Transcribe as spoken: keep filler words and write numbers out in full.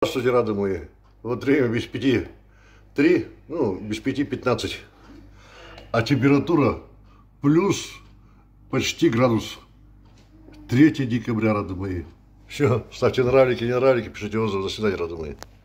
Здравствуйте, рады мои. Вот время без пяти три, ну, без пяти пятнадцать. А температура плюс почти градус. третьего декабря, рады мои. Все, ставьте нравики, не нравики, пишите отзывы. До свидания, рады мои.